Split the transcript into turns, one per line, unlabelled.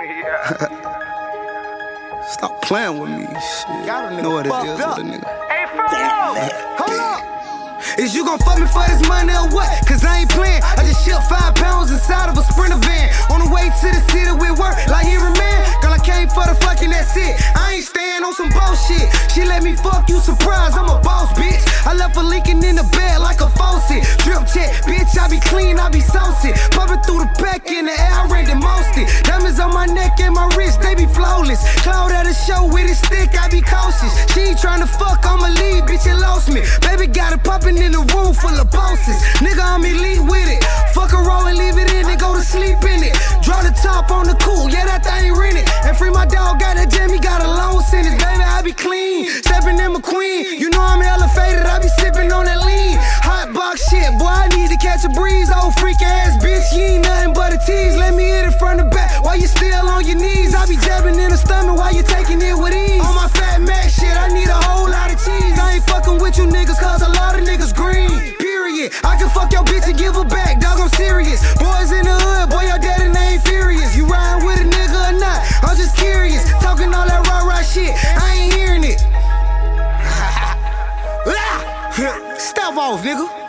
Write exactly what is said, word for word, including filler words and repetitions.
Stop playing with me, shit. You know what it is with a nigga.
Hey, hold up!
Is you gon' fuck me for this money or what? Cause I ain't playing. I just shipped five pounds inside of a Sprinter van. On the way to the city with work like here a man. Girl, I came for the fucking, that's it. I ain't staying on some bullshit. She let me fuck you, surprise, I'm a boss, bitch. I left her leaking in the bed like a faucet. Drip check, bitch, I be clean, I be saucy. Pumping through the pack in the air, I read the most it. Diamonds on my neck and my wrist, they be flawless. Cloud at a show with his stick, I be cautious. She ain't tryna fuck, I'ma leave, bitch, you lost me. Baby got it poppin' in the room full of bosses. Nigga, I'm elite with it. Fuck a roll and leave it in and go to sleep in it. Draw the top on the cool, yeah, that thing rented. And free my dog, got that Jimmy, got a long sentence. Baby, I be clean, steppin' in McQueen. You know I'm elevated, I be sippin' on that lean. Hot box shit, boy, I need to catch a breeze. Old freak ass bitch, you ain't nothing but a tease. Let me hit it from the back while you still on your knees. I be jabbing in the stomach while you taking it with ease. On my fat max shit, I need a whole lot of cheese. I ain't fucking with you niggas, cause a lot of niggas green. Period. I can fuck your bitch and give her back, dog, I'm serious. Boys in the hood, boy, your daddy name furious. You riding with a nigga or not? I'm just curious. Talking all that rah-rah shit, I ain't hearing it. Step off, nigga.